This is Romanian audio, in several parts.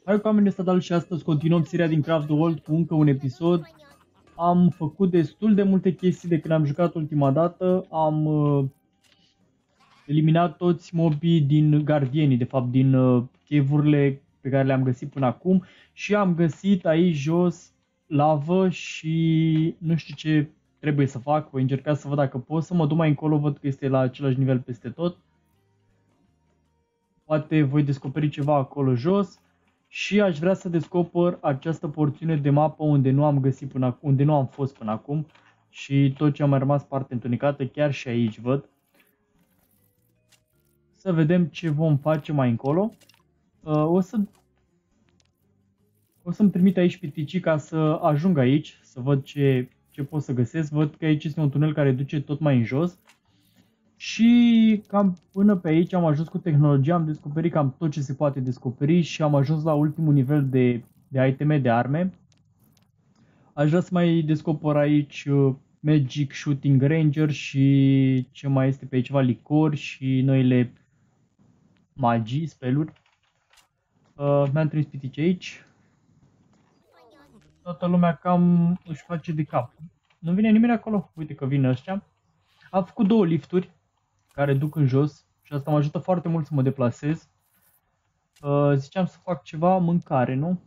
Hai cu oamenii ăsta, Dal, și astăzi continuăm seria din Craft the World cu încă un episod. Am făcut destul de multe chestii de când am jucat ultima dată. Am eliminat toți mobii din gardienii, de fapt din cave-urile pe care le-am găsit până acum. Și am găsit aici jos lavă și nu știu ce trebuie să fac. Voi încerca să văd dacă pot să mă duc mai încolo, văd că este la același nivel peste tot. Poate voi descoperi ceva acolo jos. Și aș vrea să descoper această porțiune de mapă unde nu am găsit până acum, unde nu am fost până acum. Și tot ce a mai rămas parte întunecată, chiar și aici văd. Să vedem ce vom face mai încolo. O să-mi trimit aici piticica să ajung aici, să văd ce pot să găsesc. Văd că aici este un tunel care duce tot mai în jos. Și cam până pe aici am ajuns cu tehnologia, am descoperit cam tot ce se poate descoperi și am ajuns la ultimul nivel de iteme, de arme. Aș vrea să mai descoper aici Magic Shooting Ranger și ce mai este pe aici, ceva licori și noile magii, speluri. Mi-am trimis pitici aici. Toată lumea cam își face de cap. Nu vine nimeni acolo? Uite că vin ăștia. Am făcut 2 lifturi care duc în jos și asta mă ajută foarte mult să mă deplasez. Ziceam să fac ceva mâncare, nu?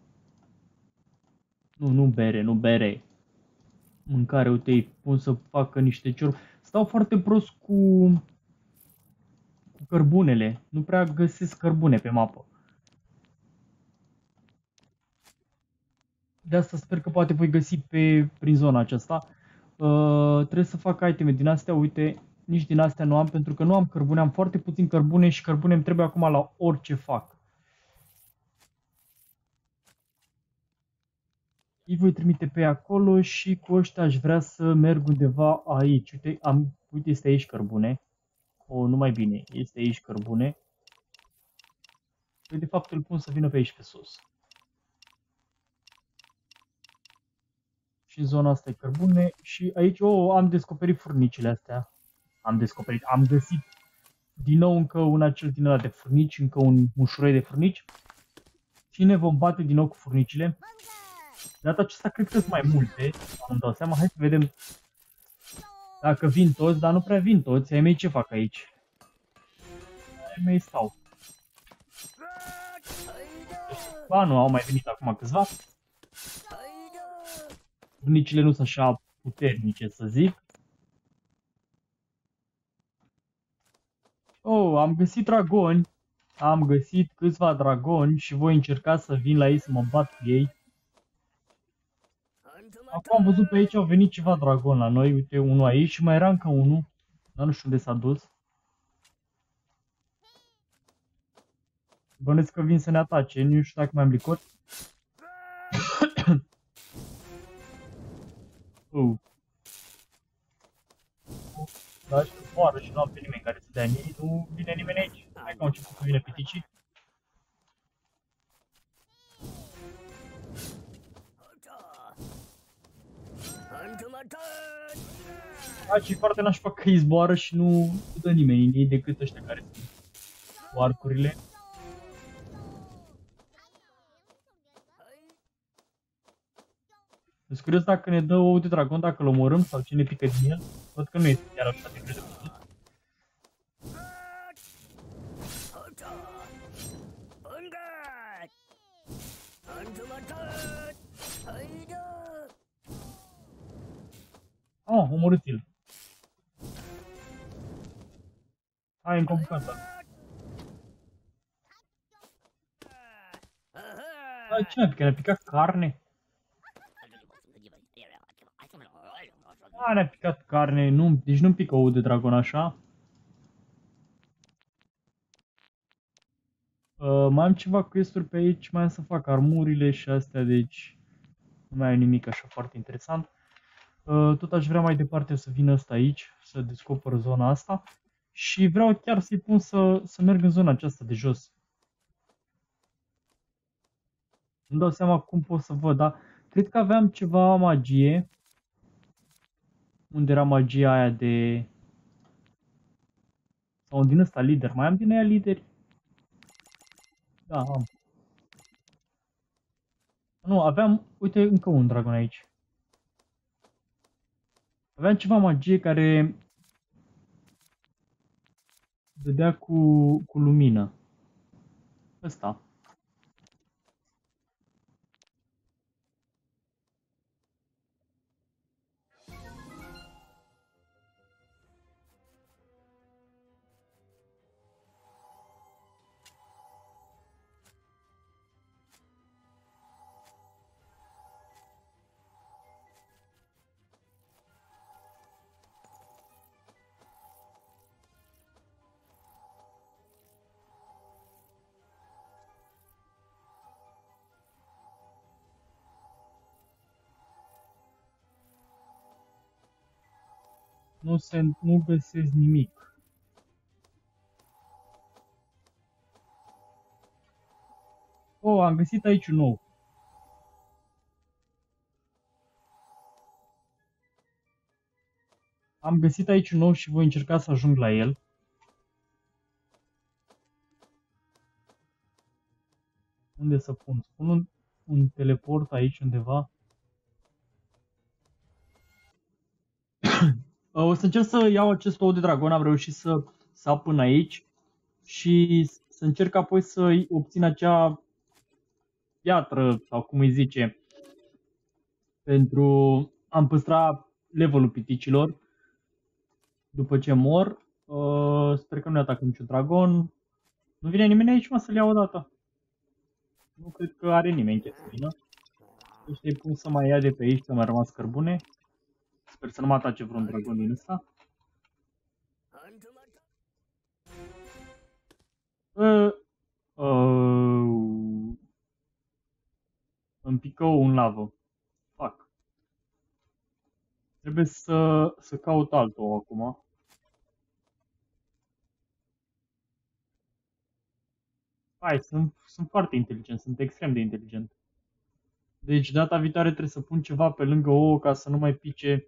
Nu bere, nu bere. Mâncare, uite, îi pun să facă niște ciorbe. Stau foarte prost cu cărbunele. Nu prea găsesc cărbune pe mapă. De asta sper că poate voi găsi prin zona aceasta. Trebuie să fac iteme din astea, uite, nici din astea nu am pentru că nu am cărbune, am foarte puțin cărbune și cărbune îmi trebuie acum la orice fac. Îi voi trimite pe acolo și cu ăștia aș vrea să merg undeva aici. Uite, este aici cărbune. Nu mai bine, este aici cărbune. Păi de fapt îl pun să vină pe aici pe sus. Și în zona asta e cărbune și aici, am descoperit furnicile astea. Am găsit din nou încă un acel din ăla de furnici, încă un mușuroi de furnici. Și ne vom bate din nou cu furnicile. Data aceasta cred că sunt mai multe, nu-mi dau seama. Hai să vedem dacă vin toți, dar nu prea vin toți. Ai mei ce fac aici? Ai mei stau. Ba nu, au mai venit acum câțiva. Furnicile nu sunt așa puternice, să zic. Am găsit dragoni. Am găsit câțiva dragoni și voi încerca să vin la ei să mă bat cu ei. Acum am văzut pe aici au venit ceva dragon la noi. Uite, unul aici și mai era încă unul. Dar nu știu unde s-a dus. Bănesc că vin să ne atace. Nu știu dacă mai am licor. Dar și zboară și nu am pe nimeni care să dea nimic. Nu vine nimeni aici. Hai că au început să vină piticii. Aici e foarte nașpa că îi zboară și nu dă nimeni în ei decât ăștia care sunt cu arcurile. Sunt curios dacă ne dă ou de dragon, dacă îl omorâm sau ce ne pică din el. Văd că nu este chiar așa de greu de văzut. Omorâți-l. Hai, încă o bucată. Ce ne-a picat? Ne-a picat carne? Ne-a picat carne, deci nu-mi pică ou de dragon așa. Mai am ceva quest-uri pe aici, mai am să fac armurile și astea, deci nu mai am nimic așa foarte interesant. Tot aș vrea mai departe să vină ăsta aici, să descoper zona asta. Și vreau chiar să-i pun să merg în zona aceasta de jos. Nu dau seama cum pot să văd, dar cred că aveam ceva magie. Unde era magia aia de... Sau din ăsta lider. Mai am din aia lideri? Da, am. Nu, aveam, uite, încă un dragon aici. Aveam ceva magie care dădea cu lumină. Ăsta. Nu găsesc nimic. Oh, am găsit aici un nou. Am găsit aici un nou și voi încerca să ajung la el. Unde să pun? Pun un teleport aici undeva. O să încerc să iau acest ou de dragon, am reușit să sap până aici și să încerc apoi să obțin acea piatră, sau cum îi zice, pentru a-mi păstra levelul piticilor după ce mor. Sper că nu ne atacă niciun dragon. Nu vine nimeni aici, mă, să-l iau odată. Nu cred că are nimeni chef să vină. Deci îi pun să mai ia de pe aici, că mi-a rămas cărbune. Sper să nu mă atace vreun dragon din ăsta. Îmi pică un lavă. Fuck. Trebuie să caut altul acum. Hai, sunt foarte inteligent, sunt extrem de inteligent. Deci data viitoare trebuie să pun ceva pe lângă ouă ca să nu mai pice.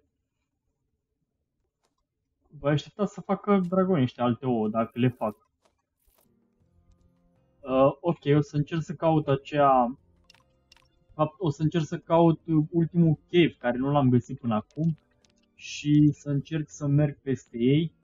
Voi aștepta să facă dragonii ăștia alte ouă, dacă le fac. Ok, o să încerc să caut aceea... O să încerc să caut ultimul cave, care nu l-am găsit până acum. Și să încerc să merg peste ei.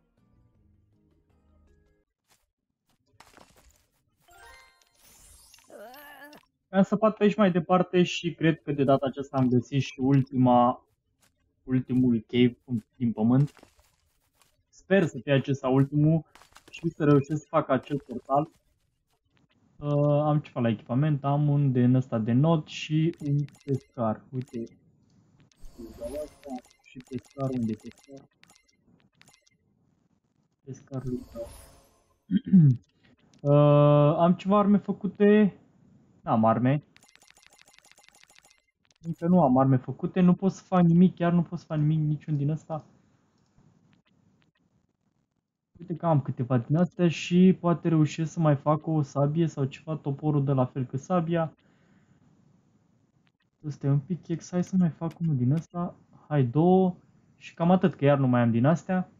Am săpat pe aici mai departe și cred că de data aceasta am găsit și ultimul cave din pământ. Sper să fie acesta ultimul și să reușesc să fac acel portal. Am ceva la echipament, am un din ăsta de nod și un pescar. Uite, și pescar, unde e pescar? Pescarul am ceva arme făcute. N-am arme. Încă nu am arme făcute, nu pot să fac nimic, chiar nu pot să fac nimic niciun din ăsta. Uite că am câteva din astea și poate reușesc să mai fac o sabie sau ceva, toporul de la fel că sabia. Ăsta e un pickaxe, hai să mai fac unul din ăsta. Hai, două. Și cam atât, că iar nu mai am din astea.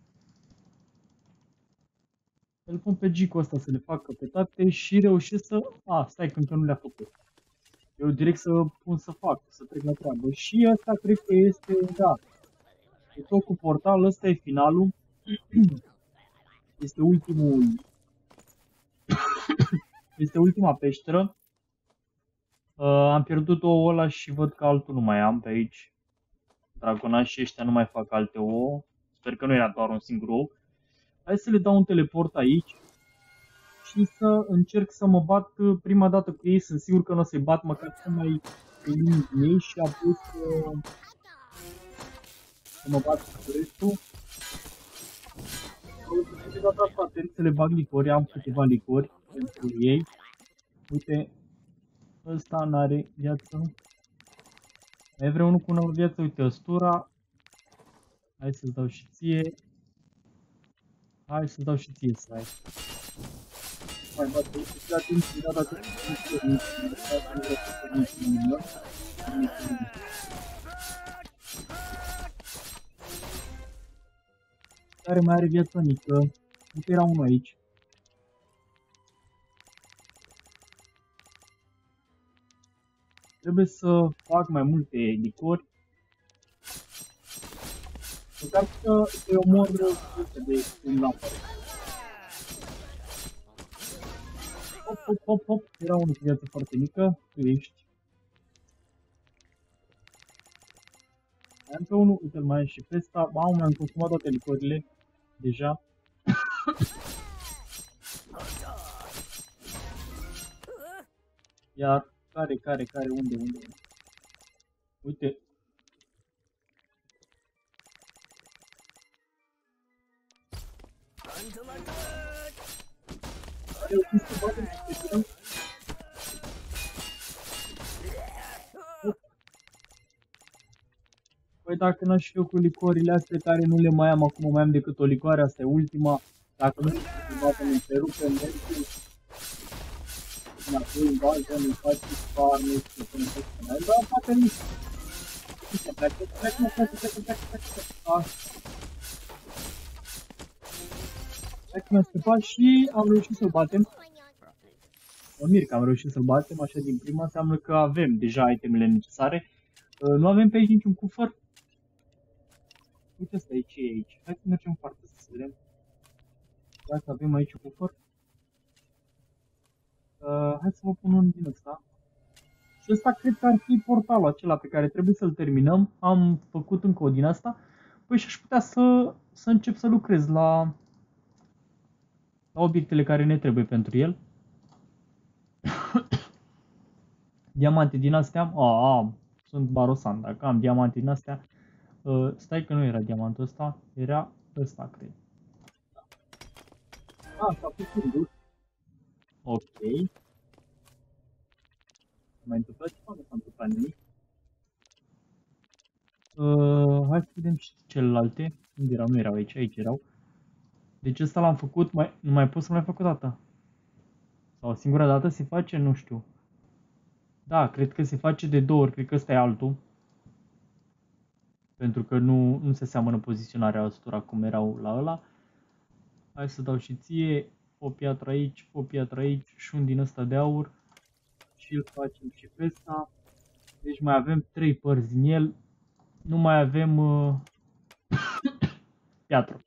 Îl pun pe Gico ăsta să le fac căpetate și reușesc să... Stai că încă nu le-a făcut. Eu direct să pun să fac, să trec la treabă. Și ăsta cred că este, da. E tot cu portal, ăsta e finalul. Este ultimul... Este ultima peșteră. Am pierdut ouă ăla și văd că altul nu mai am pe aici. Dragonașii ăștia nu mai fac alte ouă. Sper că nu era doar un singur ou. Hai să le dau un teleport aici. Și să încerc să mă bat prima dată cu ei. Sunt sigur că nu o să-i bat, măcar să mai elimine din ei și apoi să mă bat cu restul. De data asta trebuie să le bag licori. Am câteva licori pentru ei. Uite, ăsta n-are viață. Mai vreau unul cu una viață, uite, Ostura. Hai să-ți dau și ție. Hai să-ți dau și ție să ai. Mai bate, uite, atunci, data care mai are viață mică. Uite, era unul aici. trebuie să fac mai multe licori. Măcar să-i omor de cum la pare. Hop, hop, hop, hop. Era unul cu viață foarte mică. Tu ești. Mai am pe unul, uite-l mai am și pe ăsta. Mamă, mi-am consumat toate licorile. Deja. Iar, care, unde? Uite. Păi dacă n-aș fi eu cu licorile astea care nu le mai am acum, mai am decât o licoare, asta e ultima. Dacă nu știu să bată, îmi întrerupe, mergi. Înapoi în bază, nu faci spar, nu știu să nu faci să mai dar poate nici. Pleacă. Hai că mi-a scăpat și am reușit să-l batem. Mă mir că am reușit să-l batem, așa din prima înseamnă că avem deja itemele necesare. Nu avem pe aici niciun cufăr. Uite asta e, ce e aici? Hai să mergem în partea să vedem. Dacă avem aici un cufăr. Hai să vă pun unul din ăsta. Și ăsta cred că ar fi portalul acela pe care trebuie să-l terminăm. Am făcut încă o din asta. Păi și aș putea să încep să lucrez la obiectele care ne trebuie pentru el. Diamante din astea. Sunt barosan. Dacă am diamante din astea. Stai că nu era diamantul ăsta. Era ăsta, cred. S-a pus un ok. Mai întâmplat ceva? Nu s-a întâmplat nimic. Hai să vedem și celelalte. Unde erau? Nu erau aici, aici erau. Deci ăsta l-am făcut, nu mai pot să mai fac o dată. Sau o singură dată se face? Nu știu. Da, cred că se face de 2 ori, cred că ăsta e altul. Pentru că nu se seamănă poziționarea ăstora cum erau la ăla. Hai să dau și ție o piatră aici și un din ăsta de aur. Și îl facem și pe ăsta. Deci mai avem 3 părți din el. Nu mai avem piatră.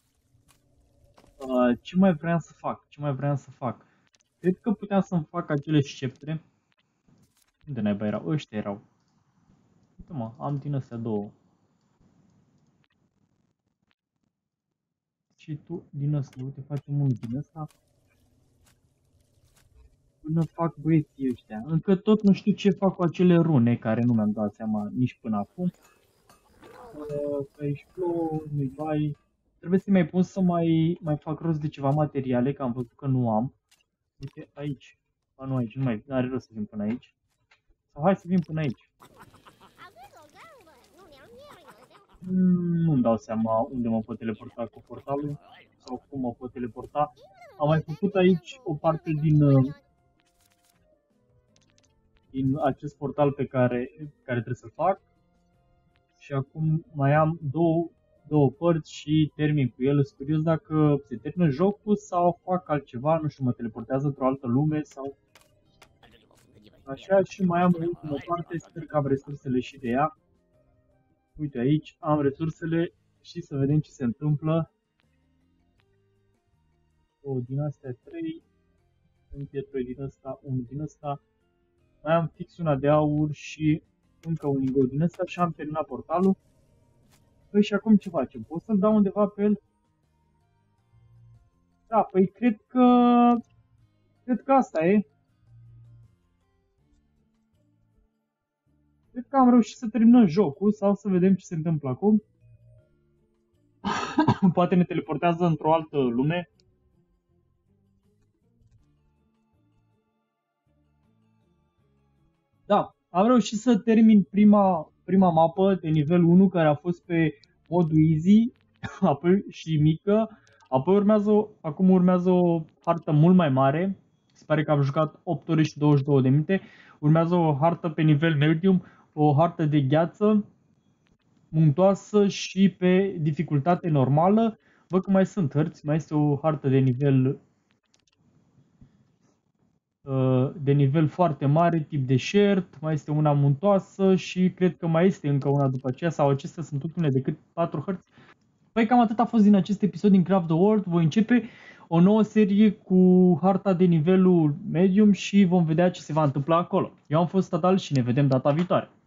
Ce mai vreau să fac? Cred că puteam să-mi fac acele sceptre. Unde naiba erau? Ăștia erau. Uite mă, am din astea 2. Și tu din ăsta, uite, facem unul din ăsta. Până fac băieții ăștia. Încă tot nu știu ce fac cu acele rune, care nu mi-am dat seama nici până acum. Pe aici plouă, nu-i bai. Trebuie să mai pun să mai fac rost de ceva materiale, că am văzut că nu am. Uite, aici. Nu aici, nu mai are rost să vin până aici. Sau hai să vin până aici. Nu-mi dau seama unde mă pot teleporta cu portalul. Sau cum mă pot teleporta. Am mai făcut aici o parte din acest portal pe care trebuie să-l fac. Și acum mai am două părți și termin cu el. Sunt curios dacă se termină jocul sau fac altceva, nu știu, mă teleportează într-o altă lume sau așa. Și mai am o ultimă parte, sper că am resursele și de ea. Uite, aici am resursele și să vedem ce se întâmplă. Din astea 3, un pietroi din ăsta, unul din ăsta. Mai am fix una de aur și încă un ingot din ăsta și am terminat portalul. Păi și acum ce facem? Pot să-l dau undeva pe el? Da, păi cred că asta e. Cred că am reușit să terminăm jocul sau să vedem ce se întâmplă acum. Poate ne teleportează într-o altă lume. Da, am reușit să termin prima mapă de nivel 1 care a fost pe modul easy apoi și mică. Apoi acum urmează o hartă mult mai mare. Se pare că am jucat 8 ore și 22 de minute. Urmează o hartă pe nivel medium, o hartă de gheață muntoasă și pe dificultate normală. Văd că mai sunt hărți, mai este o hartă de nivel de nivel foarte mare, tip deșert, mai este una muntoasă și cred că mai este încă una după aceea, sau acestea sunt ultimele decât 4 hărți. Păi cam atât a fost din acest episod din Craft the World. Voi începe o nouă serie cu harta de nivelul medium și vom vedea ce se va întâmpla acolo. Eu am fost Tadal și ne vedem data viitoare.